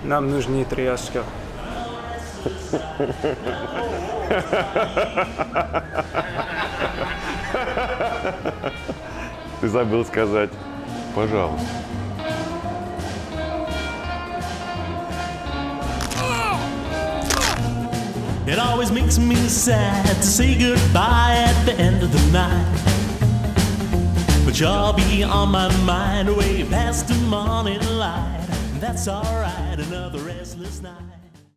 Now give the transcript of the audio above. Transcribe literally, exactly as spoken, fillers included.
Нам нужны тряска. Ты забыл сказать, пожалуйста. It always makes me sad to say goodbye at the end of the night. But you'll be on my mind way past the morning light. That's alright, another restless night.